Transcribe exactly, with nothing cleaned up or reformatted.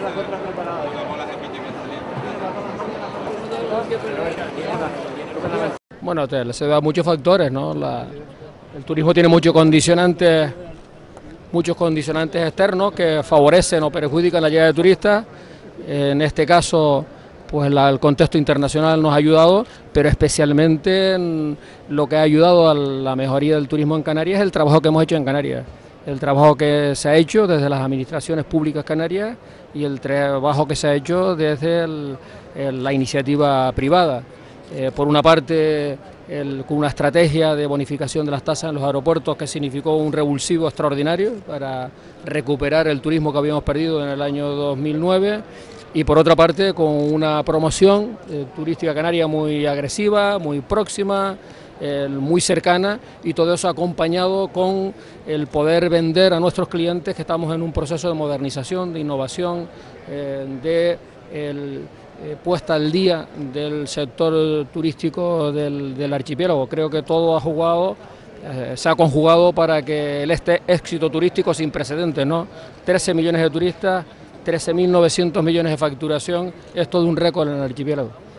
Bueno, se da muchos factores, ¿no? La, el turismo tiene muchos condicionantes, muchos condicionantes externos que favorecen o perjudican la llegada de turistas. En este caso, pues la, el contexto internacional nos ha ayudado, pero especialmente en lo que ha ayudado a la mejoría del turismo en Canarias es el trabajo que hemos hecho en Canarias. El trabajo que se ha hecho desde las administraciones públicas canarias y el trabajo que se ha hecho desde el, el, la iniciativa privada. Eh, por una parte, el, con una estrategia de bonificación de las tasas en los aeropuertos que significó un revulsivo extraordinario para recuperar el turismo que habíamos perdido en el año dos mil nueve, y por otra parte con una promoción eh, turística canaria muy agresiva, muy próxima, eh, muy cercana, y todo eso acompañado con el poder vender a nuestros clientes que estamos en un proceso de modernización, de innovación, eh, de el, Eh, puesta al día del sector turístico del, del archipiélago. Creo que todo ha jugado, eh, se ha conjugado para que el este éxito turístico sin precedentes, ¿no? trece millones de turistas, trece mil novecientos millones de facturación, es todo un récord en el archipiélago.